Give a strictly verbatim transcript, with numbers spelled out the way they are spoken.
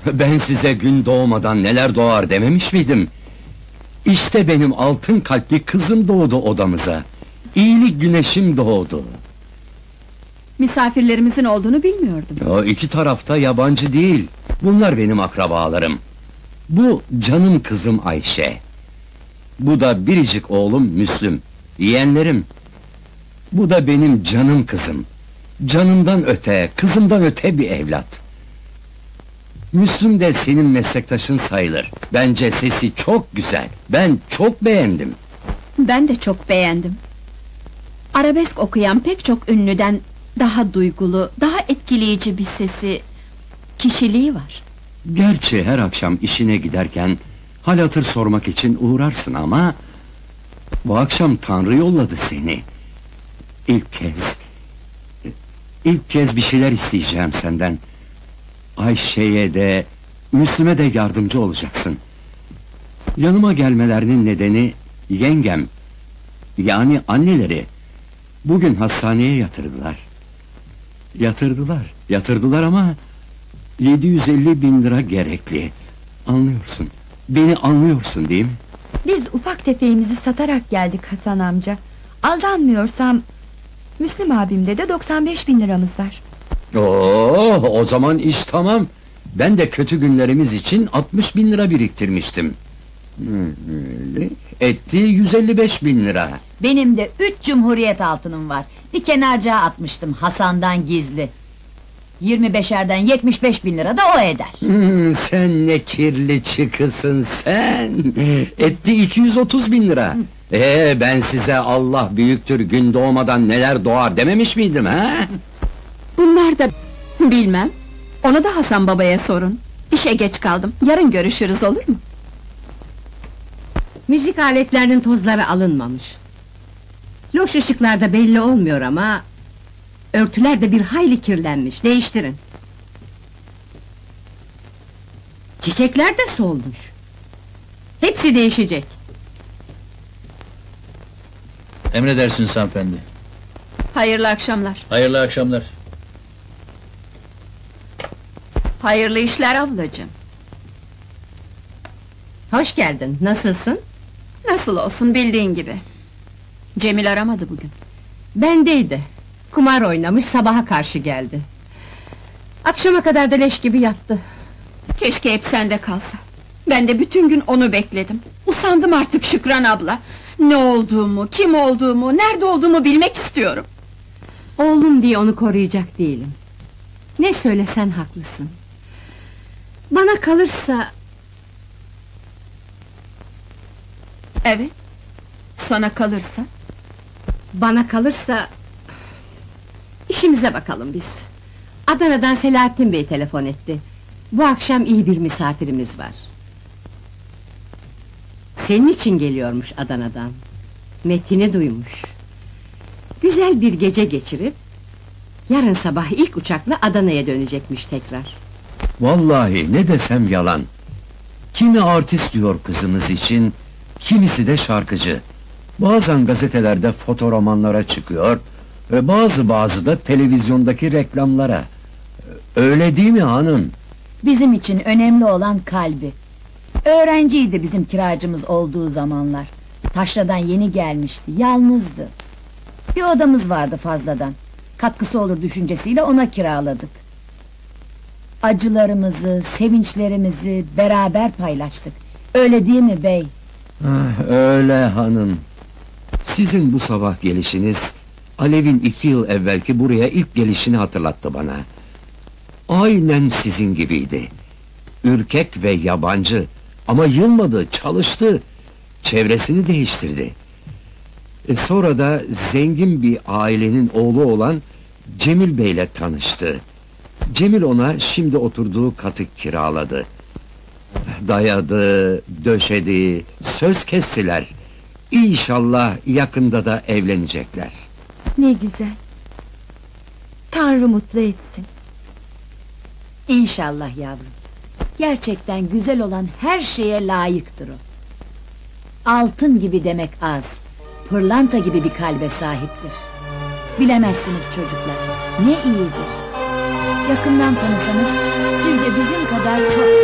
Ben size gün doğmadan neler doğar dememiş miydim? İşte benim altın kalpli kızım doğdu odamıza. İyilik güneşim doğdu. Misafirlerimizin olduğunu bilmiyordum. O iki tarafta yabancı değil. Bunlar benim akrabalarım. Bu canım kızım Ayşe. Bu da biricik oğlum Müslüm. Yeğenlerim. Bu da benim canım kızım. Canımdan öte, kızımdan öte bir evlat. Müslüm de senin meslektaşın sayılır. Bence sesi çok güzel. Ben çok beğendim. Ben de çok beğendim. Arabesk okuyan pek çok ünlüden daha duygulu, daha etkileyici bir sesi, kişiliği var. Gerçi her akşam işine giderken hal hatır sormak için uğrarsın ama bu akşam Tanrı yolladı seni. İlk kez ilk kez bir şeyler isteyeceğim senden. Ayşe'ye de Müslüm'e de yardımcı olacaksın. Yanıma gelmelerinin nedeni yengem, yani anneleri bugün hastaneye yatırdılar. Yatırdılar, yatırdılar ama yedi yüz elli bin lira gerekli. Anlıyorsun, beni anlıyorsun değil mi? Biz ufak tefeğimizi satarak geldik Hasan amca. Aldanmıyorsam Müslüm abimde de doksan beş bin liramız var. Oo, o zaman iş tamam. Ben de kötü günlerimiz için altmış bin lira biriktirmiştim. Etti yüz elli beş bin lira. Benim de üç cumhuriyet altınım var. Bir kenarcığa atmıştım Hasan'dan gizli. Yirmi beşerden yetmiş beş bin lira da o eder. Hmm, sen ne kirli çıkısın sen. Etti iki yüz otuz bin lira. Ee, ben size Allah büyüktür, gün doğmadan neler doğar dememiş miydim ha? Bunlar da bilmem. Onu da Hasan babaya sorun. İşe geç kaldım. Yarın görüşürüz, olur mu? Müzik aletlerinin tozları alınmamış. Loş ışıklarda belli olmuyor ama örtüler de bir hayli kirlenmiş. Değiştirin. Çiçekler de solmuş. Hepsi değişecek. Emredersiniz hanımefendi. Hayırlı akşamlar. Hayırlı akşamlar. Hayırlı işler ablacığım. Hoş geldin. Nasılsın? Nasıl olsun, bildiğin gibi. Cemil aramadı bugün. Bendeydi. Kumar oynamış, sabaha karşı geldi. Akşama kadar da leş gibi yattı. Keşke hep sende kalsa. Ben de bütün gün onu bekledim. Usandım artık Şükran abla. Ne olduğumu, kim olduğumu, nerede olduğumu bilmek istiyorum. Oğlum diye onu koruyacak değilim. Ne söylesen haklısın. Bana kalırsa... Evet, sana kalırsa? Bana kalırsa... İşimize bakalım biz. Adana'dan Selahattin Bey telefon etti. Bu akşam iyi bir misafirimiz var. Senin için geliyormuş Adana'dan. Metin'i duymuş. Güzel bir gece geçirip... yarın sabah ilk uçakla Adana'ya dönecekmiş tekrar. Vallahi ne desem yalan. Kimi artist diyor kızımız için, kimisi de şarkıcı. Bazen gazetelerde fotoromanlara çıkıyor, ve bazı bazı da televizyondaki reklamlara. Öyle değil mi hanım? Bizim için önemli olan kalbi. Öğrenciydi bizim kiracımız olduğu zamanlar. Taşra'dan yeni gelmişti, yalnızdı. Bir odamız vardı fazladan. Katkısı olur düşüncesiyle ona kiraladık. Acılarımızı, sevinçlerimizi beraber paylaştık. Öyle değil mi bey? Ah, öyle hanım. Sizin bu sabah gelişiniz, Alev'in iki yıl evvelki buraya ilk gelişini hatırlattı bana. Aynen sizin gibiydi. Ürkek ve yabancı, ama yılmadı, çalıştı. Çevresini değiştirdi. E sonra da zengin bir ailenin oğlu olan Cemil Bey'le tanıştı. Cemil ona şimdi oturduğu katı kiraladı. Dayadı, döşedi, söz kestiler. İnşallah yakında da evlenecekler. Ne güzel. Tanrı mutlu etsin. İnşallah yavrum. Gerçekten güzel olan her şeye layıktır o. Altın gibi demek az, pırlanta gibi bir kalbe sahiptir. Bilemezsiniz çocuklar, ne iyidir. Yakından tanısanız, siz de bizim kadar çok